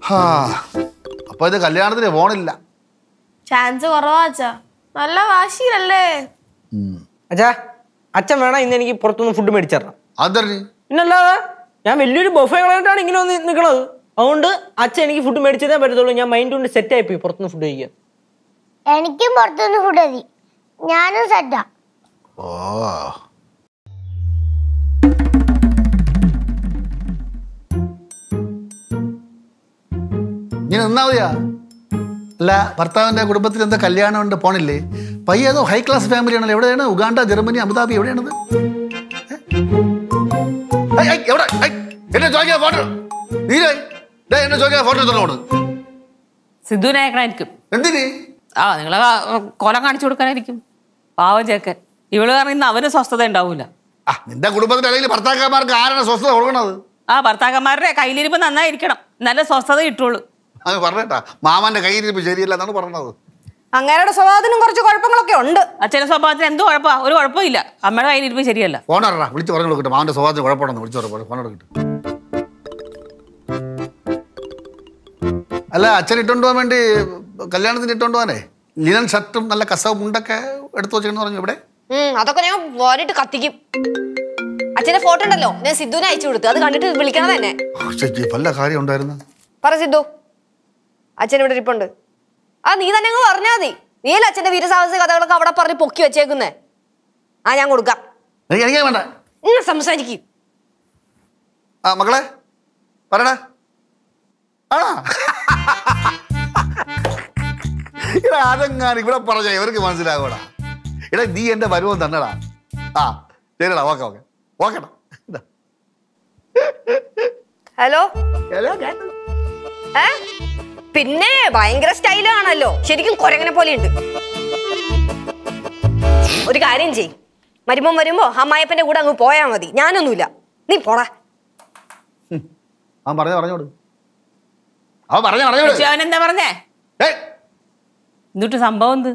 അപ്പൊ ഇത് കല്യാണത്തിന് പോണില്ല. ചാൻസ് കുറവാ അച്ഛാ. നല്ല വാശിയിലല്ലേ? അച്ഛാ, അച്ഛൻ വേണം ഇന്ന് എനിക്ക് പുറത്തുനിന്ന് ഫുഡ് മേടിച്ചേരണം. അതറി പിന്നല്ലാതെ ഞാൻ വലിയൊരു ബൊഫേ കളഞ്ഞിട്ടാണ് ഇങ്ങനെ വന്ന് നിൽക്കണത്. അതുകൊണ്ട് അച്ഛൻ എനിക്ക് ഫുഡ് മേടിച്ചതേ പറ്റത്തുള്ളൂ. ഞാൻ മൈൻഡ് കൊണ്ട് സെറ്റ് ആയിപ്പോയി പുറത്തുനിന്ന് ഫുഡ് കഴിക്കാൻ. എനിക്കും പുറത്തുനിന്ന് ഫുഡ് മതി. ഞാനും സെറ്റാ. ഓ ഇങ്ങനെ നിന്നാ മതിയാ? അല്ല, ഭർത്താവിന്റെ കുടുംബത്തിൽ എന്താ കല്യാണം ഉണ്ട്, പോണില്ലേ? പയ്യേതോ ഹൈ ക്ലാസ് ഫാമിലി ആണല്ലോ. എവിടെയാണ്? ഉഗാണ്ട, ജർമ്മനി, അബുദാബി, എവിടെയാണത്? സിദ്ധുവിനെ അയക്കണായിരിക്കും. എന്തിന്? നിങ്ങളെ കൊലം കാണിച്ചു കൊടുക്കാനായിരിക്കും. പാവം ചേക്കൻ. ഇവള് കാരണം ഇന്ന് അവന് സ്വസ്ഥത ഉണ്ടാവൂല. നിന്റെ കുടുംബത്തിൽ അല്ലെങ്കിൽ ഭർത്താക്കന്മാർക്ക് ആരാണ് സ്വസ്ഥത കൊടുക്കണത്? ഭർത്താക്കന്മാരുടെ കയ്യിലിരിപ്പ് നന്നായിരിക്കണം, നല്ല സ്വസ്ഥത കിട്ടുള്ളൂ. അത് പറഞ്ഞേട്ടാ, മാമന്റെ കയ്യിലിരിപ്പ് ശരിയല്ല എന്നാണ് പറഞ്ഞത്. അങ്ങേരുടെ സ്വഭാവത്തിനും കുറച്ച് കുഴപ്പങ്ങളൊക്കെ ഉണ്ട്. അച്ഛന്റെ സ്വഭാവത്തിന് എന്തോ കുഴപ്പമാ? ഒരു കുഴപ്പമില്ല. അമ്മയുടെ കയ്യിലിരിപ്പ് ശരിയല്ല. ഫോൺ ഇറ, വിളിച്ച് പറഞ്ഞു കൊടുക്കട്ടെ. മാമന്റെ സ്വഭാവത്തിന് കുഴപ്പമുണ്ടെന്ന് വിളിച്ചു പറഞ്ഞു. ഫോൺ എടുക്കട്ടെ. അല്ല, അച്ഛൻ ഇട്ടുകൊണ്ട് പോകാൻ വേണ്ടി, കല്യാണത്തിന് ഇട്ടുകൊണ്ട് പോകാനേ ലിനൻ ഷർട്ടും നല്ല കസവ് മുണ്ടൊക്കെ എടുത്തു വെച്ചെന്ന് പറഞ്ഞു. ഇവിടെ അതൊക്കെ ഞാൻ പോയിട്ട് കത്തിക്കും. അച്ഛന്റെ ഫോട്ടോ ഉണ്ടല്ലോ, ഞാൻ സിദ്ധുവിനെ അയച്ചു കൊടുത്തു. അത് കണ്ടിട്ട് വിളിക്കണം തന്നെ. വല്ല കാര്യം ഉണ്ടായിരുന്നു. പറ സിദ്ധു, അച്ഛൻ ഇവിടെ ഇരിപ്പുണ്ട്. നീ തന്നെ അങ്ങ് പറഞ്ഞാ മതി. നീല അച്ഛന്റെ വീരസാഹസ കഥകളൊക്കെ അവിടെ പറഞ്ഞ് പൊക്കി വെച്ചേക്കുന്നേ. ഞാൻ കൊടുക്കാം. വേണ്ട സംസാരിക്കും. മക്കളെ പറയടാ. ആണോ? ഇവിടെ അതെങ്ങാനും ഇവിടെ പറഞ്ഞ ഇവർക്ക് മനസ്സിലാകൂടാ. എടാ, നീ എന്റെ വരുവം തന്നെടാ. ശരിടാ, ഓക്കെ ഓക്കെ ഓക്കെടാ. ഹലോ. പിന്നെ ഭയങ്കര സ്റ്റൈലാണല്ലോ, ശരിക്കും കൊരങ്ങനെ പോലെ ഉണ്ട്. ഒരു കാര്യം ചെയ്, മരുമോൻ വരുമ്പോ അമ്മായപ്പന്റെ കൂടെ അങ്ങ് പോയാ മതി. ഞാനൊന്നുമില്ല, നീ പോടാ. അവൻ പറഞ്ഞോട്. അവൻ പറഞ്ഞോട്. അവനെന്താ പറഞ്ഞേ? എന്നിട്ട് സംഭവം എന്ത്?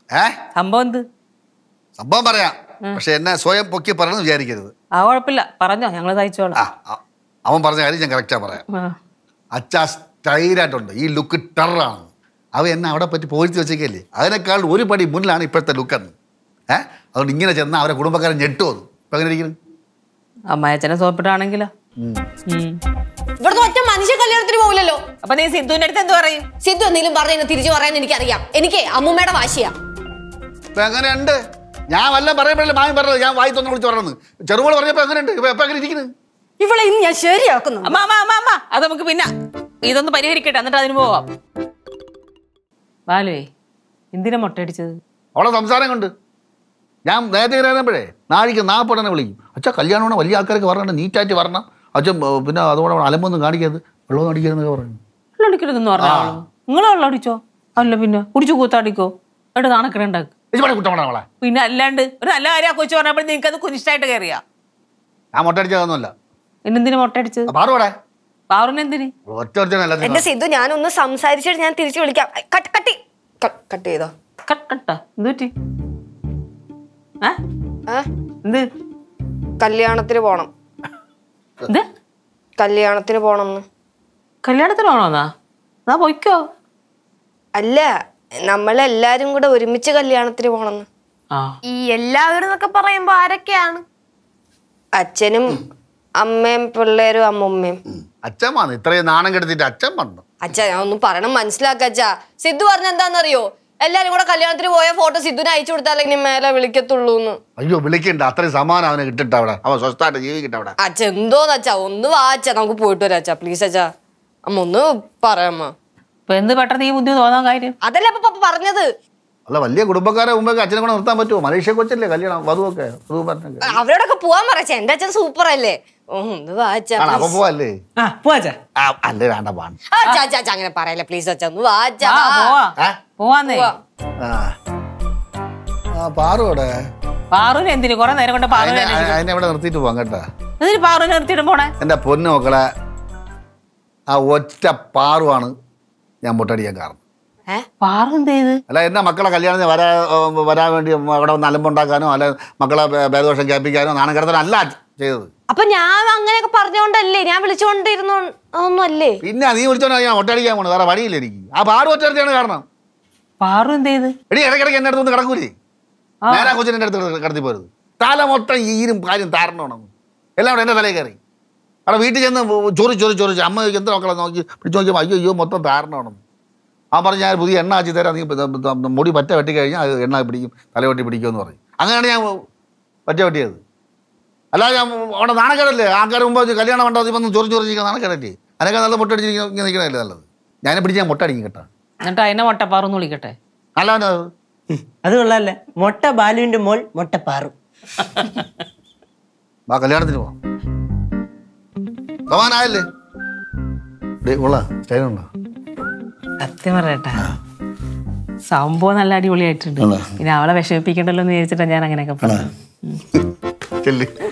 സംഭവം പറയാം, പക്ഷെ എന്നെ സ്വയം പൊക്കി പറയണമെന്ന് വിചാരിക്കരുത്. കുഴപ്പമില്ല, പറഞ്ഞോ, ഞങ്ങള് തയ്ച്ചോളാം. അവൻ പറഞ്ഞ കാര്യം ഞാൻ കറക്റ്റാ പറയാം. അച്ഛാ സ്റ്റൈലായിട്ടുണ്ട്, ഈ ലുക്ക് ടെററാണ്. അവ എന്നെ അവിടെ പറ്റി പോയിച്ച് വെച്ചേക്കല്ലേ, അതിനേക്കാൾ ഒരു പടി മുന്നിലാണ് ഇപ്പോഴത്തെ ലുക്കെന്ന്. അതുകൊണ്ട് ഇങ്ങനെ ചെന്നാൽ അവരെ കുടുംബക്കാരൻ ഞെട്ടുവന്നു. ഇപ്പൊ എങ്ങനെ ഇരിക്കുന്നു? അമ്മായച്ചനെ സോപ്പിട്ടാണെങ്കിലോ? ഇവിടുത്തെ ഒറ്റ മനുഷ്യ കല്യാണത്തിന് പോകില്ലല്ലോ. അപ്പൊ നീ സിദ്ധുവിന്റെ അടുത്ത് എന്ത് പറയും? സിദ്ധു എന്തെങ്കിലും പറഞ്ഞു തിരിച്ചു പറയാൻ എനിക്കറിയാം. എനിക്ക് അമ്മൂമ്മയുടെ വാശിയാ. എങ്ങനെയുണ്ട്? ഞാൻ വല്ലതും പറയുമ്പോഴല്ലേ മാമി പറഞ്ഞത്. ഞാൻ വായി തന്നെ വിളിച്ച് പറഞ്ഞത്. ചെറുമോള് പറഞ്ഞപ്പോ എങ്ങനെയുണ്ട്? ഇപ്പൊ എങ്ങനെ ഇരിക്കുന്നത്? ഇവളെ ഇന്ന് ഞാൻ ശരിയാക്കുന്നു. അത് നമുക്ക് പിന്നെ ഇതൊന്ന് പരിഹരിക്കട്ടെ, എന്നിട്ട് അതിന് പോവാം. ബാലുവേ, എന്തിനാ മുട്ടയടിച്ചത്? അവളെ സംസാരം കൊണ്ട് ഞാൻ നേരത്തെ കയറുമ്പോഴേ നാഴിക്ക് 40 തന്നെ വിളിക്കും. അച്ഛാ കല്യാണമാണ്, വലിയ ആൾക്കാർക്ക് പറഞ്ഞിട്ട് നീറ്റായിട്ട് വരണം അച്ഛൻ. പിന്നെ അതുകൊണ്ട് അലമ്പൊന്നും കാണിക്കരുത്, വെള്ളമൊന്നും അടിക്കരുതെന്നൊക്കെ പറഞ്ഞു. വെള്ളം അടിക്കരുതെന്ന് പറഞ്ഞാ നിങ്ങൾ വെള്ളം അടിച്ചോ? അല്ല പിന്നെ കുടിച്ചു കൂത്താടിക്കോ? എന്നിട്ട് നാണക്കട ഉണ്ടാക്കും. പിന്നെ അല്ലാണ്ട് ഒരു നല്ല കാര്യം കൊച്ചു പറഞ്ഞപ്പോൾ നിങ്ങൾക്ക് അത് കുനിഷ്ടായിട്ട് കയറിയാ? ഞാൻ മുട്ട അടിച്ചതൊന്നുമല്ല. എന്നെന്തിനാ മുട്ട അടിച്ചത്? പാറുനെന്തിന്? എന്റെ സിദ്ധു, ഞാനൊന്ന് സംസാരിച്ചിട്ട് ഞാൻ തിരിച്ചു വിളിക്കാം. കട്ട് ചെയ്തോ? കട്ടാ എന്ത് പറ്റി? എന്ത്? കല്യാണത്തിന് പോണം. കല്യാണത്തിന് പോണെന്ന്. കല്യാണത്തിന് പോണോന്നാ? എന്നാ പോയിക്കോ. അല്ല, നമ്മളെല്ലാരും കൂടെ ഒരുമിച്ച് കല്യാണത്തിന് പോണെന്ന്. ഈ എല്ലാവരും എന്നൊക്കെ പറയുമ്പോ ആരൊക്കെയാണ്? അച്ഛനും അമ്മയും പിള്ളേരും അമ്മൂമ്മയും. അച്ഛൻ വന്നു, ഇത്രയും നാണം കെടുത്തിട്ട് അച്ഛൻ വന്നു. അച്ഛാ, ഞാൻ ഒന്നും പറയണം മനസ്സിലാക്ക. അച്ഛാ, സിദ്ധു പറഞ്ഞ എന്താണെന്നറിയോ? എല്ലാരും കൂടെ കല്യാണത്തിന് പോയ ഫോട്ടോ സിദ്ധുവിനെ അയച്ചു കൊടുത്താലേ ഇനി മേലെ വിളിക്കത്തുള്ളൂ. അയ്യോ, വിളിക്കണ്ട. അത്രയും സമാനം അവനെ കിട്ടിട്ട് അവിടെ അവൻ സ്വസ്ഥമായിട്ട് ജീവിക്കട്ടെ അവിടെ. അച്ഛ എന്തോന്ന് അച്ഛാ, ഒന്ന് വാച്ചാ, നമുക്ക് പോയിട്ട് വരാം അച്ഛാ, പ്ലീസ് അച്ഛാ. അമ്മ ഒന്ന് പറയാമ്മ. എന്ത് പെട്ടെന്ന് ഈ ബുദ്ധി തോന്നാൻ കാര്യം? അതല്ല പപ്പ പറഞ്ഞത്. അല്ല, വലിയ കുടുംബക്കാരെ മുമ്പൊക്കെ അച്ഛനെ കൂടെ നിർത്താൻ പറ്റുമോ? മലേഷ്യ കൊച്ചല്ലേ കല്യാണം, വധുവൊക്കെ. അവരോടൊക്കെ പോവാൻ പറച്ച. എന്റെ അച്ഛൻ സൂപ്പർ അല്ലേ? ഒന്ന് വാച്ചാ. പോവല്ലേ? അല്ലേ, വേണ്ട അങ്ങനെ പറയല്ലേ പ്ലീസ് അച്ഛാ, ഒന്ന് വാച്ചാ. പോവാന്നേ. പാറുവിടെ. പാറുവിനെ എന്തിനു കുറെ നേരം കൊണ്ട് അതിനെ ഇവിടെ നിർത്തിയിട്ട് പോവാം കേട്ടാ. എന്തിനു പാറുവിനെ നിർത്തിയിട്ട് പോണേ? എന്റെ പൊന്നു മക്കളെ, ആ ഒറ്റ പാറുവാണ് ഞാൻ മുട്ടടിക്കാൻ കാരണം. അല്ല, എന്നെ മക്കളെ കല്യാണത്തിന് വരാൻ വേണ്ടി അവിടെ വന്ന് അലമ്പുണ്ടാക്കാനോ അല്ല മക്കളെ ഭേദദോഷം കേൾപ്പിക്കാനോ നാണം കിടത്താനോ അല്ല ചെയ്തത്. അപ്പൊ ഞാൻ അങ്ങനെയൊക്കെ പറഞ്ഞോണ്ടല്ലേ, ഞാൻ വിളിച്ചോണ്ടിരുന്നു അതൊന്നും അല്ലേ? പിന്നെ നീ വിളിച്ചോണ്ടാ ഞാൻ ഒട്ടടിക്കാൻ പോണു, വേറെ വഴിയില്ല എനിക്ക്. ആ പാറു ഒറ്റയാണ് കാരണം. പാറു എന്ത് ചെയ്ത്? എടി ഇടയ്ക്കിടയ്ക്ക് എന്റെ അടുത്ത് കിടക്കൂലേ, നേരെ കൊച്ചിനെ അടുത്ത് കിടത്തി പോരുത്. തല മൊത്തം ഈരും കാര്യം താരണമാണ്, എല്ലാം കൂടെ എന്റെ തലയിൽ കയറി. അവിടെ വീട്ടിൽ ചെന്ന് ചോദിച്ചു അമ്മ എന്താ മക്കളെ നോക്കി പിടിച്ച് നോക്കിയപ്പോൾ അയ്യോ മൊത്തം താരണമാണെന്ന്. ആ പറഞ്ഞ് ഞാൻ പുതിയ എണ്ണ ആച്ചി തരാം, നീ മുടി പറ്റ വെട്ടി കഴിഞ്ഞാൽ അത് എണ്ണ പിടിക്കും, തലവെട്ടി പിടിക്കുമെന്ന് പറയും. അങ്ങനെയാണ് ഞാൻ പറ്റ വെട്ടിയത്. അല്ലാതെ ഞാൻ അവിടെ നാണക്കേടല്ലേ, ആൾക്കാർ മുമ്പ് കല്യാണം മണ്ഡപത്തിൽ വന്ന് ചൊറിഞ്ഞിരിക്കുന്ന നാണക്കേടല്ലേ. അതിനൊക്കെ നല്ല മുട്ടടിച്ചിരിക്കുന്ന നിൽക്കണല്ലേ നല്ലത്. ഞാനെ പിടിച്ച് ഞാൻ മുട്ടടിക്കും കേട്ടോ. എന്നിട്ട് അതിനെ മുട്ടപ്പാറെന്ന് വിളിക്കട്ടെ. നല്ലവനത് അത് കൊള്ളാല്ലേ, മൊട്ട ബാലുവിന്റെ മോൾ മൊട്ടപ്പാറു. ആ കല്യാണത്തിന് പോവാം. ഭവാനായല്ലേ സ്റ്റൈലുണ്ടോ? സത്യം പറയട്ടെ, സംഭവം നല്ല അടിപൊളിയായിട്ടുണ്ട്. പിന്നെ അവളെ വിഷമിപ്പിക്കണ്ടല്ലോ എന്ന് വിചാരിച്ചിട്ടാണ് ഞാൻ അങ്ങനെയൊക്കെ പറഞ്ഞു.